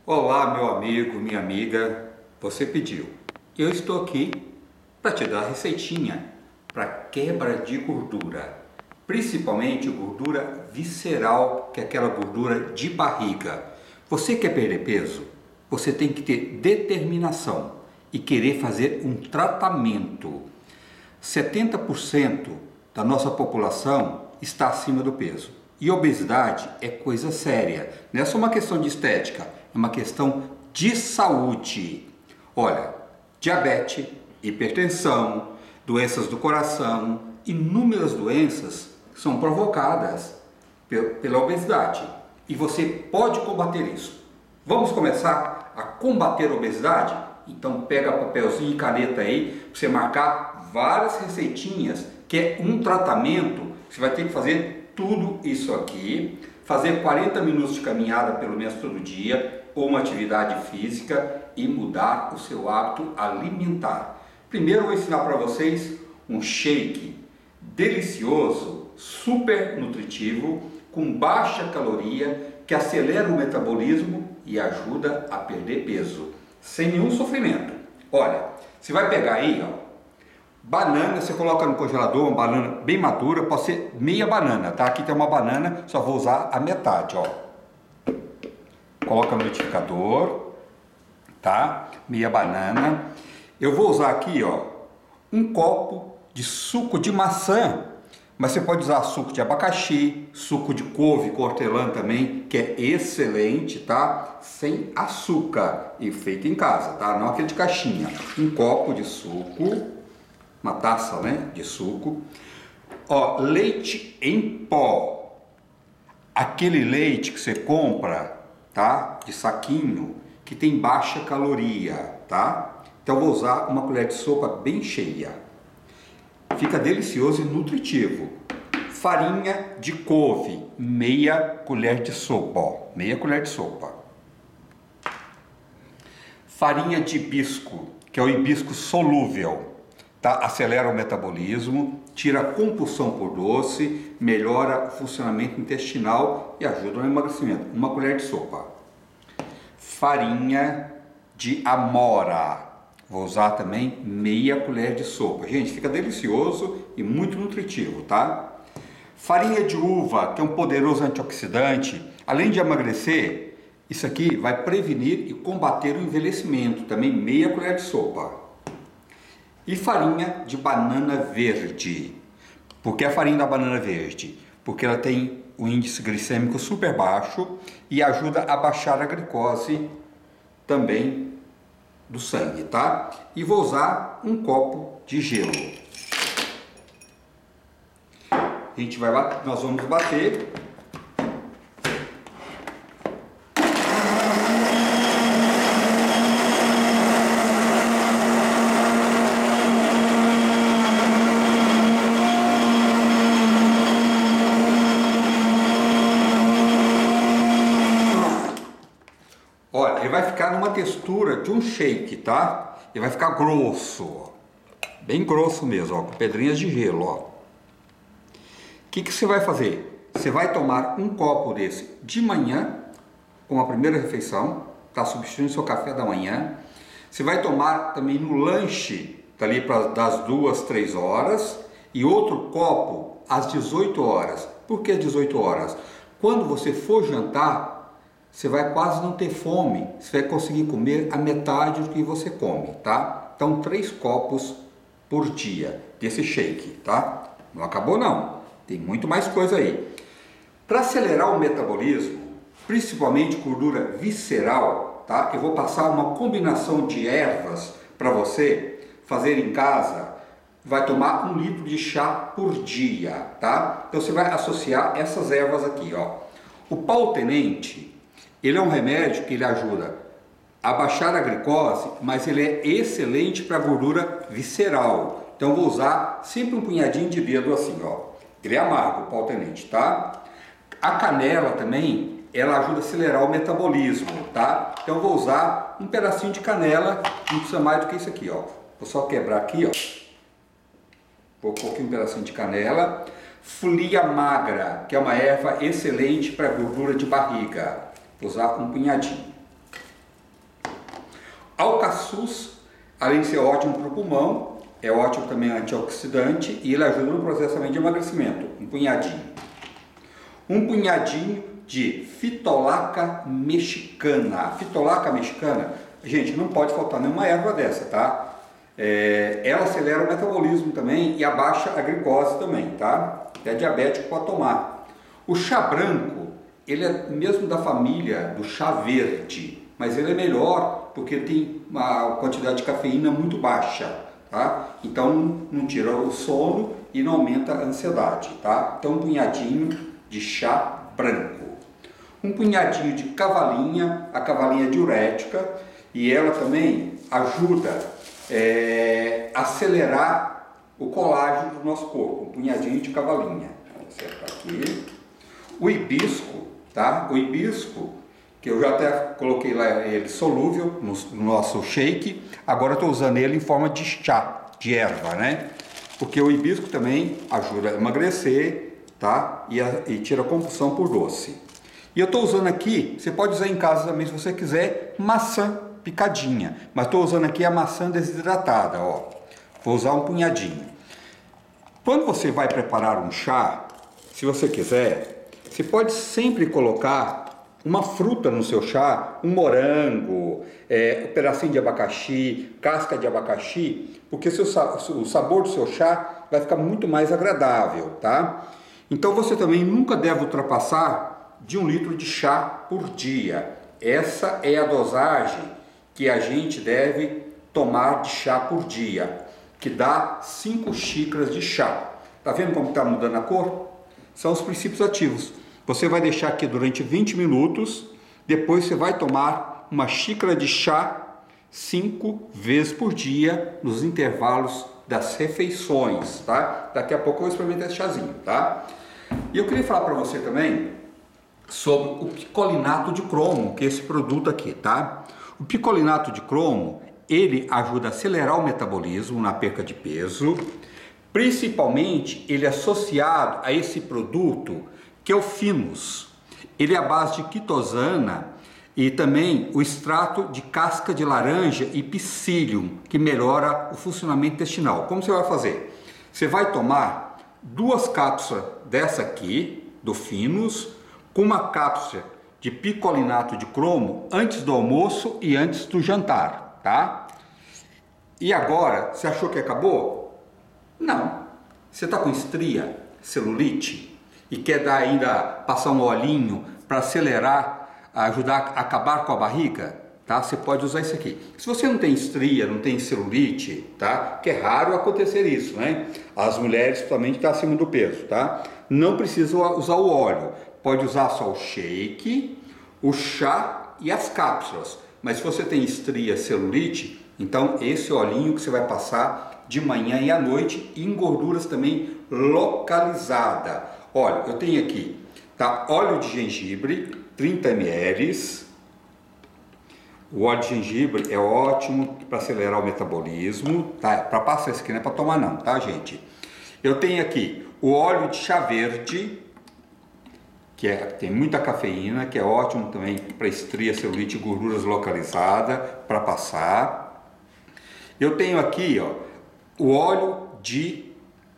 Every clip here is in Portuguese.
Olá, meu amigo, minha amiga, você pediu. Eu estou aqui para te dar a receitinha para quebra de gordura, principalmente gordura visceral, que é aquela gordura de barriga. Você quer perder peso? Você tem que ter determinação e querer fazer um tratamento. 70% da nossa população está acima do peso. E obesidade é coisa séria, não é só uma questão de estética, é uma questão de saúde. Olha, diabetes, hipertensão, doenças do coração, inúmeras doenças são provocadas pela obesidade. E você pode combater isso. Vamos começar a combater a obesidade? Então pega papelzinho e caneta aí para você marcar várias receitinhas, que é um tratamento. Você vai ter que fazer tudo isso aqui, fazer 40 minutos de caminhada pelo menos todo dia, ou uma atividade física e mudar o seu hábito alimentar. Primeiro eu vou ensinar para vocês um shake delicioso, super nutritivo, com baixa caloria, que acelera o metabolismo e ajuda a perder peso, sem nenhum sofrimento. Olha, você vai pegar aí, ó, banana, você coloca no congelador, uma banana bem madura, pode ser meia banana, tá? Aqui tem uma banana, só vou usar a metade, ó. Coloca no liquidificador, tá? Meia banana. Eu vou usar aqui, ó, um copo de suco de maçã, mas você pode usar suco de abacaxi, suco de couve com hortelã também, que é excelente, tá? Sem açúcar e feito em casa, tá? Não aquele de caixinha. Um copo de suco, uma taça, né, de suco. Ó, leite em pó. Aquele leite que você compra, tá? De saquinho, que tem baixa caloria, tá? Então eu vou usar uma colher de sopa bem cheia. Fica delicioso e nutritivo. Farinha de couve, meia colher de sopa, ó, meia colher de sopa. Farinha de hibisco, que é o hibisco solúvel, tá? Acelera o metabolismo, tira a compulsão por doce, melhora o funcionamento intestinal e ajuda no emagrecimento. Uma colher de sopa. Farinha de amora. Vou usar também meia colher de sopa. Gente, fica delicioso e muito nutritivo, tá? Farinha de uva, que é um poderoso antioxidante. Além de emagrecer, isso aqui vai prevenir e combater o envelhecimento. Também meia colher de sopa. E farinha de banana verde. Por que a farinha da banana verde? Porque ela tem um índice glicêmico super baixo e ajuda a baixar a glicose também do sangue, tá? E vou usar um copo de gelo. Nós vamos bater. Olha, ele vai ficar numa textura de um shake, tá? Ele vai ficar grosso, ó. Bem grosso mesmo, ó, com pedrinhas de gelo, ó. O que você vai fazer? Você vai tomar um copo desse de manhã, como a primeira refeição, tá? Substituindo o seu café da manhã. Você vai tomar também no lanche, tá ali das 2, 3 horas, e outro copo às 18 horas. Por que 18 horas? Quando você for jantar, você vai quase não ter fome, você vai conseguir comer a metade do que você come, tá? Então 3 copos por dia desse shake, tá? Não acabou não, tem muito mais coisa aí. Para acelerar o metabolismo, principalmente gordura visceral, tá? Eu vou passar uma combinação de ervas para você fazer em casa. Vai tomar 1 litro de chá por dia, tá? Então você vai associar essas ervas aqui, ó. O pau-tenente, ele é um remédio que ele ajuda a baixar a glicose, mas ele é excelente para gordura visceral. Então eu vou usar sempre um punhadinho de dedo assim, ó. Ele é amargo, o pau-tenente, tá? A canela também, ela ajuda a acelerar o metabolismo, tá? Então eu vou usar um pedacinho de canela, não precisa mais do que isso aqui, ó. Vou só quebrar aqui, ó. Vou um pouquinho, um pedacinho de canela. Folia magra, que é uma erva excelente para gordura de barriga. Vou usar um punhadinho. Alcaçuz, além de ser ótimo para o pulmão, é ótimo também antioxidante e ele ajuda no processo também de emagrecimento. Um punhadinho. Um punhadinho de fitolaca mexicana. A fitolaca mexicana, gente, não pode faltar nenhuma erva dessa, tá? Ela acelera o metabolismo também e abaixa a glicose também, tá? É diabético pode tomar. O chá branco, ele é mesmo da família do chá verde, mas ele é melhor porque tem uma quantidade de cafeína muito baixa, tá? Então não tira o sono e não aumenta a ansiedade, tá? Então um punhadinho de chá branco. Um punhadinho de cavalinha, a cavalinha é diurética e ela também ajuda a acelerar o colágeno do nosso corpo. Um punhadinho de cavalinha. Vou acertar aqui. O hibisco, tá? O hibisco, que eu já até coloquei lá ele solúvel no nosso shake, agora eu estou usando ele em forma de chá, de erva, né? Porque o hibisco também ajuda a emagrecer, tá? E tira a compulsão por doce. E eu estou usando aqui, você pode usar em casa também se você quiser, maçã picadinha, mas estou usando aqui a maçã desidratada, ó. Vou usar um punhadinho. Quando você vai preparar um chá, se você quiser, você pode sempre colocar uma fruta no seu chá, um morango, um pedacinho de abacaxi, casca de abacaxi, porque o sabor do seu chá vai ficar muito mais agradável, tá? Então você também nunca deve ultrapassar de 1 litro de chá por dia. Essa é a dosagem que a gente deve tomar de chá por dia, que dá 5 xícaras de chá. Tá vendo como está mudando a cor? São os princípios ativos. Você vai deixar aqui durante 20 minutos, depois você vai tomar 1 xícara de chá 5 vezes por dia nos intervalos das refeições, tá? Daqui a pouco eu vou experimentar esse chazinho, tá? E eu queria falar para você também sobre o picolinato de cromo, que é esse produto aqui, tá? O picolinato de cromo, ele ajuda a acelerar o metabolismo na perca de peso, principalmente ele é associado a esse produto que é o Finos. Ele é a base de quitosana e também o extrato de casca de laranja e psyllium, que melhora o funcionamento intestinal. Como você vai fazer? Você vai tomar 2 cápsulas dessa aqui, do Finos, com 1 cápsula de picolinato de cromo antes do almoço e antes do jantar, tá? E agora, você achou que acabou? Não. Você está com estria, celulite e quer dar ainda, passar um olhinho para acelerar, ajudar a acabar com a barriga? Tá? Você pode usar isso aqui. Se você não tem estria, não tem celulite, tá? Que é raro acontecer isso, né? As mulheres principalmente estão acima do peso, tá? Não precisa usar o óleo. Pode usar só o shake, o chá e as cápsulas. Mas se você tem estria, celulite, então esse olhinho que você vai passar de manhã e à noite, e em gorduras também localizada. Olha, eu tenho aqui, tá? Óleo de gengibre, 30 ml. O óleo de gengibre é ótimo para acelerar o metabolismo, tá? Para passar isso aqui não é para tomar não, tá, gente? Eu tenho aqui o óleo de chá verde, que tem muita cafeína, que é ótimo também para estria, celulite e gorduras localizadas, para passar. Eu tenho aqui, ó, o óleo de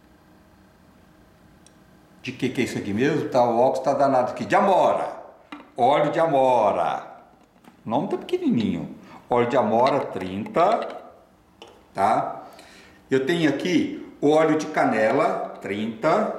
que é isso aqui mesmo? Tá, o óculos está danado aqui, de amora. Óleo de amora. O nome tá pequenininho. Óleo de amora 30, tá? Eu tenho aqui o óleo de canela 30.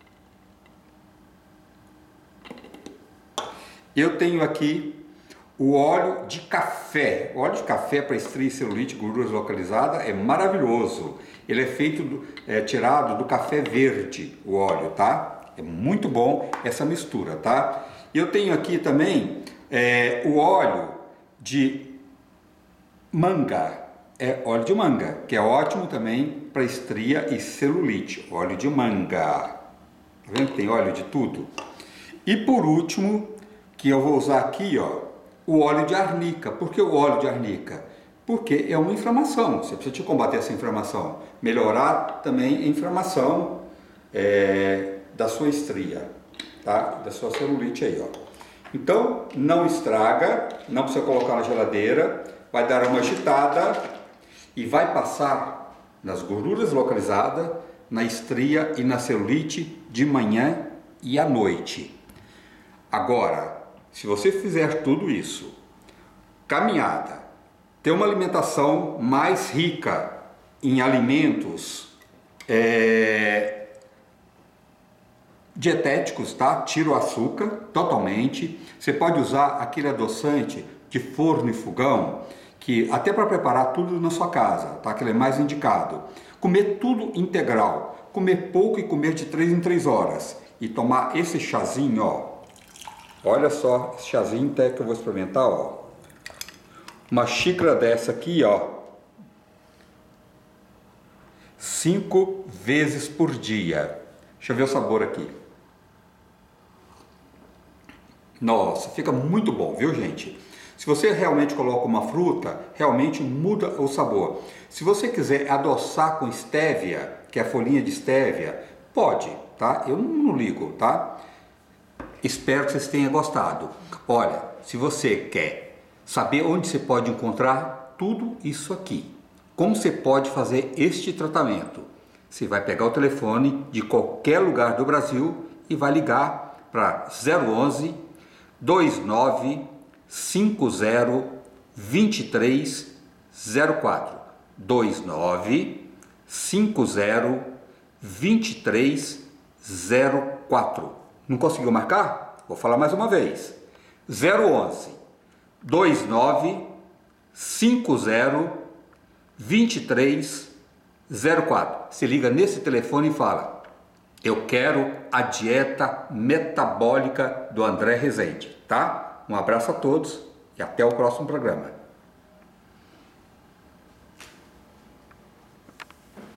Eu tenho aqui o óleo de café. O óleo de café para estria, celulite, gorduras localizadas é maravilhoso. Ele é feito, tirado do café verde, o óleo, tá? É muito bom essa mistura, tá? Eu tenho aqui também o óleo de manga. É óleo de manga, que é ótimo também para estria e celulite. Óleo de manga. Tá vendo que tem óleo de tudo? E por último, que eu vou usar aqui, ó, o óleo de arnica. Por que o óleo de arnica? Porque é uma inflamação. Você precisa combater essa inflamação. Melhorar também a inflamação da sua estria, tá? Da sua celulite aí, ó. Então, não estraga, não precisa colocar na geladeira. vai dar uma agitada e vai passar nas gorduras localizadas, na estria e na celulite de manhã e à noite. Agora, se você fizer tudo isso, caminhada, ter uma alimentação mais rica em alimentos dietéticos, tá? Tira o açúcar totalmente. Você pode usar aquele adoçante de forno e fogão, que até para preparar tudo na sua casa, tá? Que ele é mais indicado. Comer tudo integral, comer pouco e comer de 3 em 3 horas. E tomar esse chazinho, ó. Olha só, esse chazinho até que eu vou experimentar, ó. Uma xícara dessa aqui, ó. 5 vezes por dia. Deixa eu ver o sabor aqui. Nossa, fica muito bom, viu, gente? Se você realmente coloca uma fruta, realmente muda o sabor. Se você quiser adoçar com estévia, que é a folhinha de estévia, pode, tá? Eu não ligo, tá? Espero que vocês tenham gostado. Olha, se você quer saber onde você pode encontrar tudo isso aqui, como você pode fazer este tratamento, você vai pegar o telefone de qualquer lugar do Brasil e vai ligar para 011 29 50 2304 29 50 2304. Não conseguiu marcar? Vou falar mais uma vez. 011 29 50 2304. Se liga nesse telefone e fala: eu quero a dieta metabólica do André Rezende, tá? Um abraço a todos e até o próximo programa.